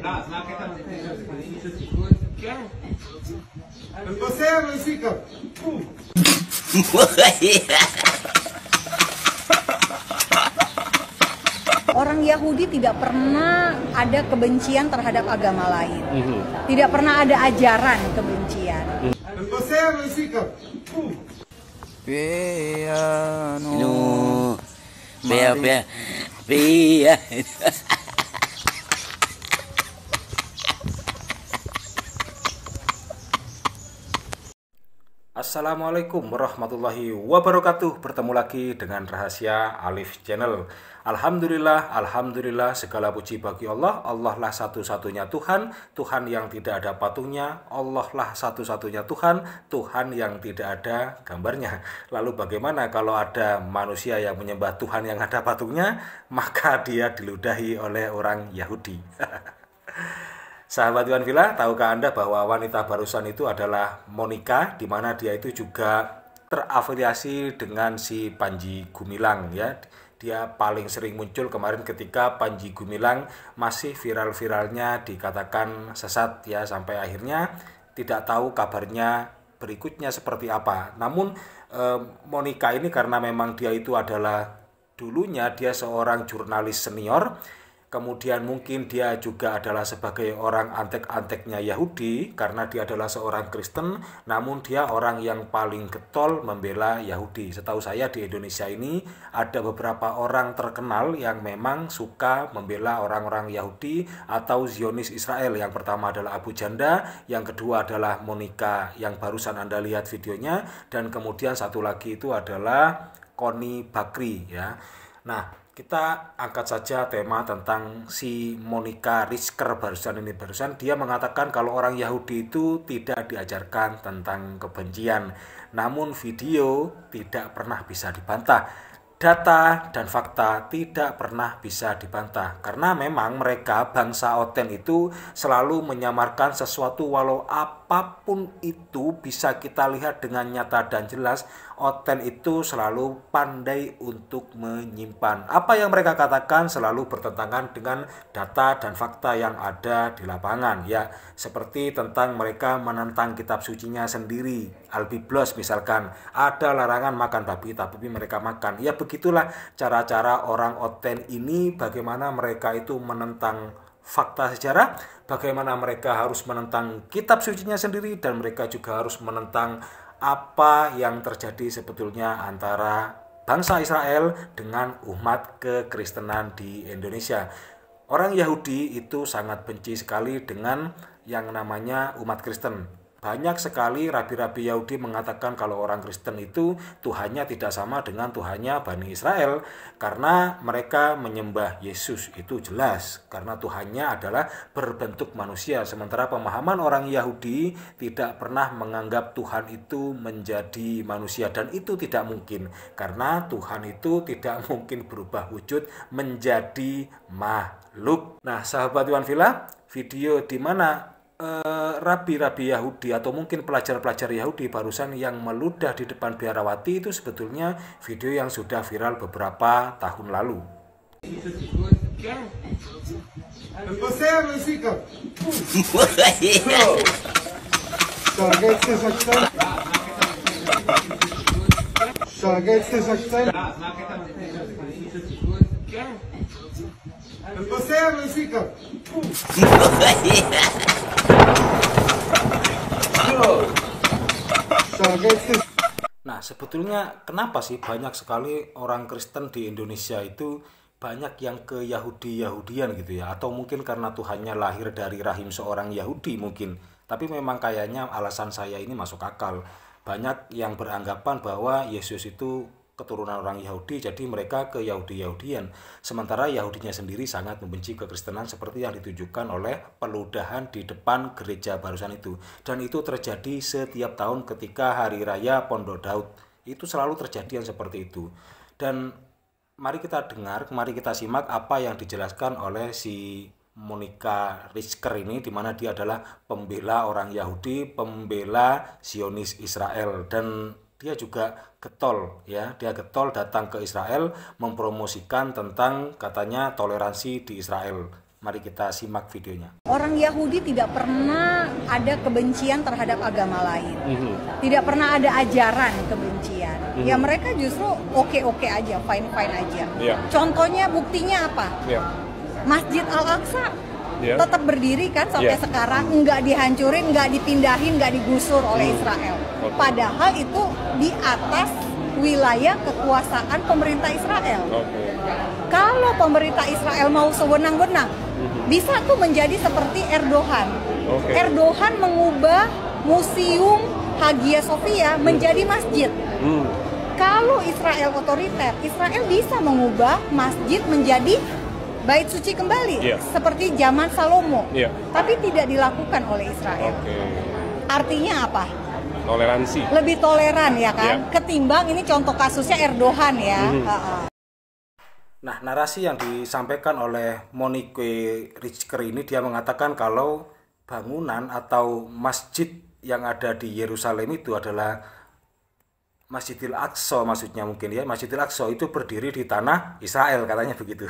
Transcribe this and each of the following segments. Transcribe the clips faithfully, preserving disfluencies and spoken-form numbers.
Orang Yahudi tidak pernah ada kebencian terhadap agama lain. Tidak pernah ada ajaran kebencian. Piano. Pia, pia, pia. Assalamualaikum warahmatullahi wabarakatuh. Bertemu lagi dengan Rahasia Alif Channel. Alhamdulillah, Alhamdulillah, segala puji bagi Allah. Allah lah satu-satunya Tuhan, Tuhan yang tidak ada patungnya. Allah lah satu-satunya Tuhan, Tuhan yang tidak ada gambarnya. Lalu bagaimana kalau ada manusia yang menyembah Tuhan yang ada patungnya? Maka dia diludahi oleh orang Yahudi. Sahabat Iwan Villa, tahukah Anda bahwa wanita barusan itu adalah Monica, di mana dia itu juga terafiliasi dengan si Panji Gumilang, ya. Dia paling sering muncul kemarin ketika Panji Gumilang masih viral-viralnya dikatakan sesat, ya, sampai akhirnya tidak tahu kabarnya berikutnya seperti apa. Namun eh, Monica ini karena memang dia itu adalah dulunya dia seorang jurnalis senior. Kemudian mungkin dia juga adalah sebagai orang antek-anteknya Yahudi karena dia adalah seorang Kristen, namun dia orang yang paling getol membela Yahudi. Setahu saya di Indonesia ini ada beberapa orang terkenal yang memang suka membela orang-orang Yahudi atau Zionis Israel. Yang pertama adalah Abu Janda, yang kedua adalah Monica yang barusan Anda lihat videonya, dan kemudian satu lagi itu adalah Connie Bakri, ya. Nah, kita angkat saja tema tentang si Monica Rizker barusan ini. Barusan dia mengatakan kalau orang Yahudi itu tidak diajarkan tentang kebencian. Namun video tidak pernah bisa dibantah. Data dan fakta tidak pernah bisa dibantah. Karena memang mereka bangsa Oten itu selalu menyamarkan sesuatu, walau apapun itu bisa kita lihat dengan nyata dan jelas. Oten itu selalu pandai untuk menyimpan. Apa yang mereka katakan selalu bertentangan dengan data dan fakta yang ada di lapangan, ya. Seperti tentang mereka menentang kitab sucinya sendiri. Al-Biblos misalkan, ada larangan makan babi tapi mereka makan. Ya begitulah cara-cara orang Oten ini, bagaimana mereka itu menentang fakta sejarah, bagaimana mereka harus menentang kitab sucinya sendiri, dan mereka juga harus menentang apa yang terjadi sebetulnya antara bangsa Israel dengan umat kekristenan di Indonesia. Orang Yahudi itu sangat benci sekali dengan yang namanya umat Kristen. Banyak sekali rabi-rabi Yahudi mengatakan kalau orang Kristen itu Tuhannya tidak sama dengan Tuhannya Bani Israel, karena mereka menyembah Yesus, itu jelas, karena Tuhannya adalah berbentuk manusia. Sementara pemahaman orang Yahudi tidak pernah menganggap Tuhan itu menjadi manusia, dan itu tidak mungkin, karena Tuhan itu tidak mungkin berubah wujud menjadi makhluk. Nah, sahabat Iwan Villa, video di mana rabi-rabi Yahudi atau mungkin pelajar-pelajar Yahudi barusan yang meludah di depan biarawati itu sebetulnya video yang sudah viral beberapa tahun lalu. Nah, sebetulnya kenapa sih banyak sekali orang Kristen di Indonesia itu banyak yang ke Yahudi-Yahudian gitu ya? Atau mungkin karena Tuhannya lahir dari rahim seorang Yahudi mungkin. Tapi memang kayaknya alasan saya ini masuk akal. Banyak yang beranggapan bahwa Yesus itu keturunan orang Yahudi, jadi mereka ke Yahudi-Yahudian. Sementara Yahudinya sendiri sangat membenci kekristenan seperti yang ditunjukkan oleh peludahan di depan gereja barusan itu. Dan itu terjadi setiap tahun ketika Hari Raya Pondok Daud. Itu selalu terjadi yang seperti itu. Dan mari kita dengar, mari kita simak apa yang dijelaskan oleh si Monica Rizker ini, di mana dia adalah pembela orang Yahudi, pembela Zionis Israel, dan dia juga getol, ya, dia getol datang ke Israel mempromosikan tentang katanya toleransi di Israel. Mari kita simak videonya. Orang Yahudi tidak pernah ada kebencian terhadap agama lain. Mm-hmm. Tidak pernah ada ajaran kebencian. Mm-hmm. Ya mereka justru oke-oke aja, fine-fine aja. Yeah. Contohnya, buktinya apa? Yeah. Masjid Al-Aqsa yeah. tetap berdiri kan sampai yeah. sekarang, nggak dihancurin, nggak dipindahin, nggak digusur oleh mm. Israel. Okay. Padahal itu di atas wilayah kekuasaan pemerintah Israel. Okay. Kalau pemerintah Israel mau sewenang-wenang, mm-hmm. bisa tuh menjadi seperti Erdogan. Okay. Erdogan mengubah museum Hagia Sophia mm. menjadi masjid. Mm. Kalau Israel otoriter, Israel bisa mengubah masjid menjadi bait suci kembali, yeah. seperti zaman Salomo. Yeah. Tapi tidak dilakukan oleh Israel. Okay. Artinya apa? Toleransi. Lebih toleran ya kan, yeah. ketimbang ini contoh kasusnya Erdogan ya. Mm-hmm. uh-uh. Nah, narasi yang disampaikan oleh Monique Richter ini, dia mengatakan kalau bangunan atau masjid yang ada di Yerusalem itu adalah Masjidil Aqsa, maksudnya mungkin ya, Masjidil Aqsa itu berdiri di tanah Israel, katanya begitu.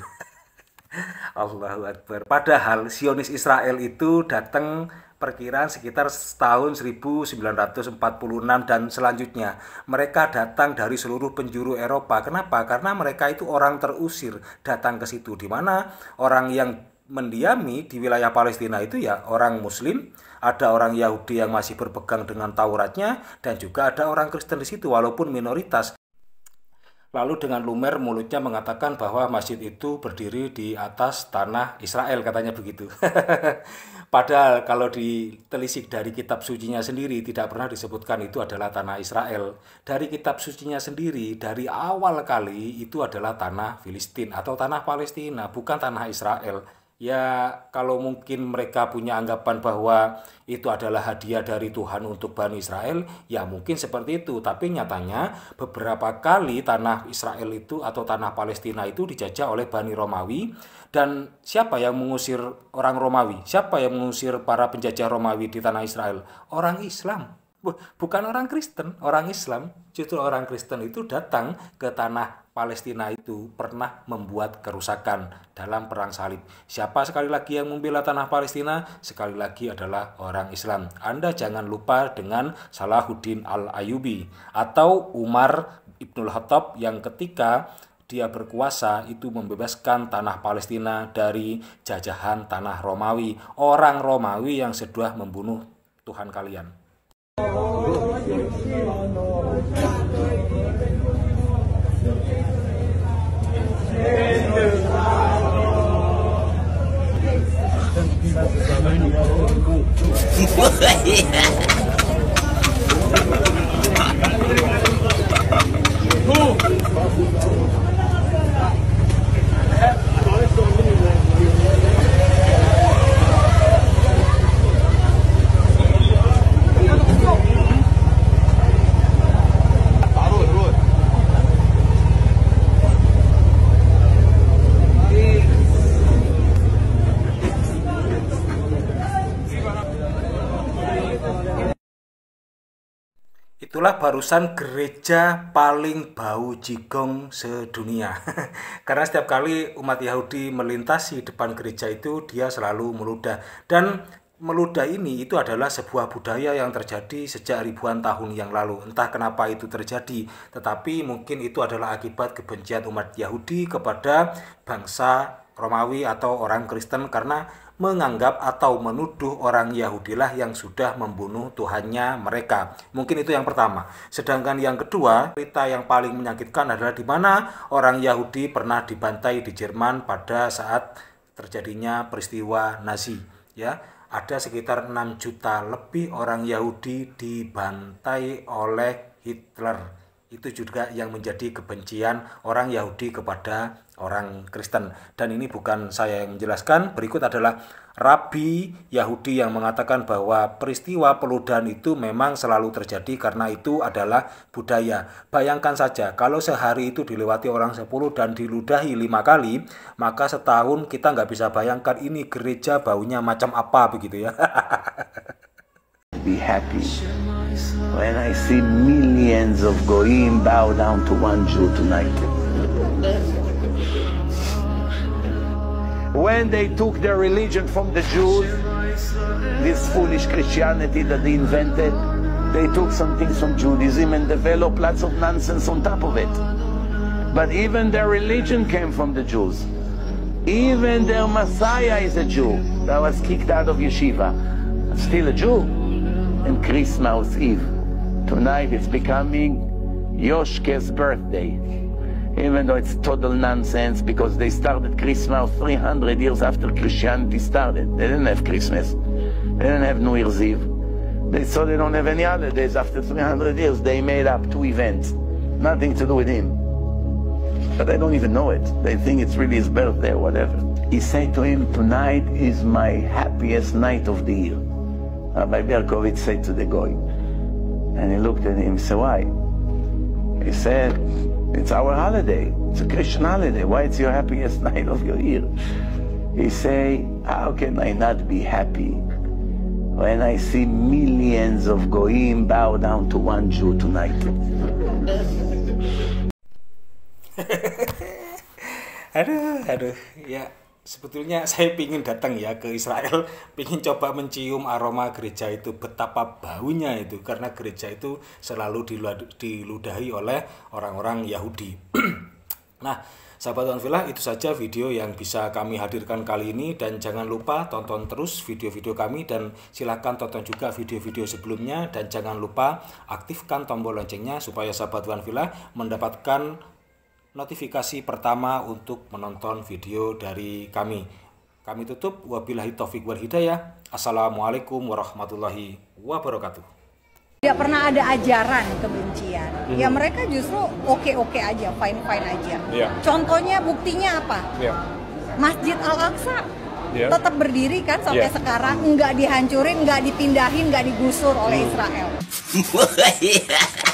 Allahu Akbar. Padahal Zionis Israel itu datang perkiraan sekitar tahun seribu sembilan ratus empat puluh enam dan selanjutnya. Mereka datang dari seluruh penjuru Eropa. Kenapa? Karena mereka itu orang terusir datang ke situ, di mana orang yang mendiami di wilayah Palestina itu ya orang Muslim, ada orang Yahudi yang masih berpegang dengan Tauratnya, dan juga ada orang Kristen di situ walaupun minoritas. Lalu dengan lumer mulutnya mengatakan bahwa masjid itu berdiri di atas tanah Israel, katanya begitu. Padahal kalau ditelisik dari kitab sucinya sendiri tidak pernah disebutkan itu adalah tanah Israel. Dari kitab sucinya sendiri dari awal kali itu adalah tanah Filistin atau tanah Palestina, bukan tanah Israel. Ya kalau mungkin mereka punya anggapan bahwa itu adalah hadiah dari Tuhan untuk Bani Israel, ya mungkin seperti itu. Tapi nyatanya beberapa kali tanah Israel itu atau tanah Palestina itu dijajah oleh Bani Romawi. Dan siapa yang mengusir orang Romawi? Siapa yang mengusir para penjajah Romawi di tanah Israel? Orang Islam. Bukan orang Kristen, orang Islam. Justru orang Kristen itu datang ke tanah Palestina itu pernah membuat kerusakan dalam perang salib. Siapa sekali lagi yang membela tanah Palestina? Sekali lagi adalah orang Islam. Anda jangan lupa dengan Salahuddin Al-Ayyubi atau Umar Ibnul Khattab yang ketika dia berkuasa itu membebaskan tanah Palestina dari jajahan tanah Romawi. Orang Romawi yang sudah membunuh Tuhan kalian. Itulah barusan gereja paling bau jigong sedunia. Karena setiap kali umat Yahudi melintasi depan gereja itu, dia selalu meludah. Dan meludah ini itu adalah sebuah budaya yang terjadi sejak ribuan tahun yang lalu. Entah kenapa itu terjadi, tetapi mungkin itu adalah akibat kebencian umat Yahudi kepada bangsa Romawi atau orang Kristen, karena menganggap atau menuduh orang Yahudilah yang sudah membunuh Tuhannya mereka. Mungkin itu yang pertama. Sedangkan yang kedua, cerita yang paling menyakitkan adalah di mana orang Yahudi pernah dibantai di Jerman pada saat terjadinya peristiwa Nazi. Ya, ada sekitar enam juta lebih orang Yahudi dibantai oleh Hitler. Itu juga yang menjadi kebencian orang Yahudi kepada orang Kristen. Dan ini bukan saya yang menjelaskan, berikut adalah Rabi Yahudi yang mengatakan bahwa peristiwa peludahan itu memang selalu terjadi karena itu adalah budaya. Bayangkan saja kalau sehari itu dilewati orang sepuluh dan diludahi lima kali, maka setahun kita nggak bisa bayangkan ini gereja baunya macam apa begitu ya. Be happy when I see millions of goyim bow down to one Jew tonight. when they took their religion from the Jews, this foolish Christianity that they invented, they took some things from Judaism and developed lots of nonsense on top of it. But even their religion came from the Jews. Even their Messiah is a Jew that was kicked out of yeshiva. Still a Jew. And Christmas Eve. Tonight it's becoming Yoshke's birthday. Even though it's total nonsense, because they started Christmas three hundred years after Christianity started. They didn't have Christmas. They didn't have New Year's Eve. They saw they don't have any holidays. After three hundred years, they made up two events. Nothing to do with him. But they don't even know it. They think it's really his birthday or whatever. He said to him, tonight is my happiest night of the year. Rabbi Berkovitz said to the Goy. And he looked at him and said, why? He said, it's our holiday. It's a Christian holiday. Why it's your happiest night of your year? He said, how can I not be happy when I see millions of Goyim bow down to one Jew tonight? aduh, aduh, ya sebetulnya saya pingin datang ya ke Israel, pingin coba mencium aroma gereja itu, betapa baunya itu, karena gereja itu selalu diludahi oleh orang-orang Yahudi. Nah, sahabat Onfilah, itu saja video yang bisa kami hadirkan kali ini, dan jangan lupa tonton terus video-video kami, dan silakan tonton juga video-video sebelumnya, dan jangan lupa aktifkan tombol loncengnya supaya sahabat Onfilah mendapatkan notifikasi pertama untuk menonton video dari kami. Kami tutup, wabillahi taufik wal hidayah. Assalamualaikum warahmatullahi wabarakatuh. Tidak pernah ada ajaran kebencian. Hmm. Ya mereka justru oke-oke aja, fine-fine aja. Yeah. Contohnya, buktinya apa? Yeah. Masjid Al-Aqsa yeah. tetap berdiri kan sampai yeah. sekarang, nggak dihancurin, nggak dipindahin, nggak digusur oleh Israel.